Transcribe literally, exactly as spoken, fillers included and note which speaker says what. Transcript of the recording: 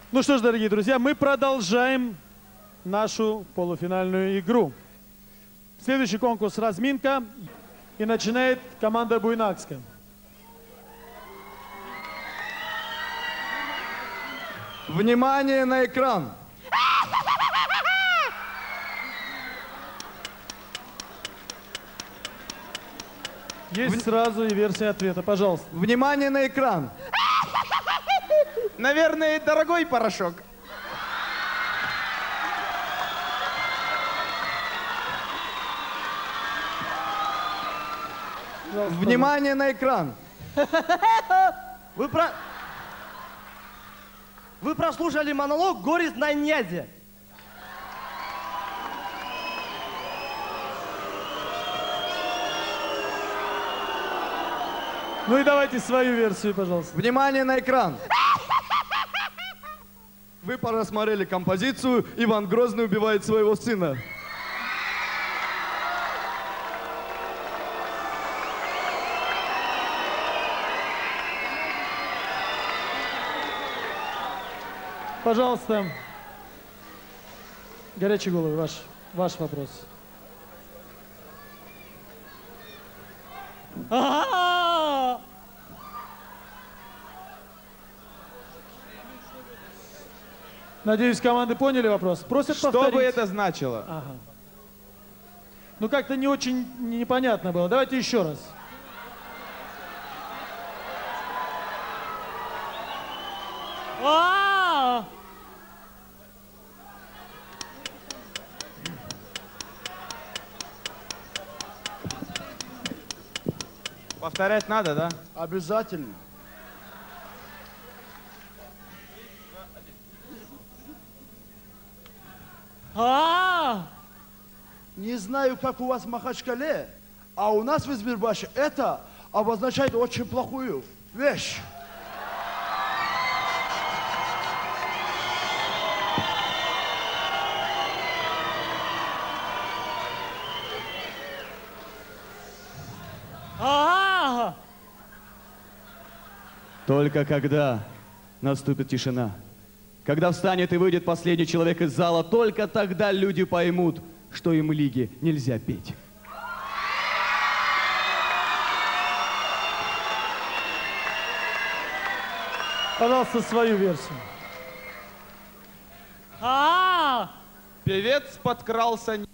Speaker 1: Ну что ж, дорогие друзья, мы продолжаем нашу полуфинальную игру. Следующий конкурс «Разминка». И начинает команда Буйнакска.
Speaker 2: Внимание на экран!
Speaker 1: Есть В... сразу и версия ответа, пожалуйста.
Speaker 2: Внимание на экран!
Speaker 3: Наверное, дорогой порошок.
Speaker 1: Пожалуйста,
Speaker 2: Внимание на экран!
Speaker 4: Вы, про... Вы прослушали монолог «Горец на Няде».
Speaker 1: Ну и давайте свою версию, пожалуйста.
Speaker 2: Внимание на экран! Вы просмотрели композицию «Иван Грозный убивает своего сына».
Speaker 1: Пожалуйста, горячие головы, ваш, ваш вопрос. А-а-а! Надеюсь, команды поняли вопрос. Просят
Speaker 3: Что
Speaker 1: повторить.
Speaker 3: бы это значило?
Speaker 1: Ага. Ну как-то не очень непонятно было. Давайте еще раз. А-а-а!
Speaker 3: Повторять надо, да?
Speaker 2: Обязательно.
Speaker 1: А-а-а!
Speaker 2: Не знаю, как у вас в Махачкале, а у нас в Избирбаше это обозначает очень плохую вещь.
Speaker 1: А-а-а!
Speaker 5: Только когда наступит тишина, когда встанет и выйдет последний человек из зала, только тогда люди поймут, что им лиги нельзя петь.
Speaker 1: Пожалуйста, свою версию. А-а-а!
Speaker 3: Певец подкрался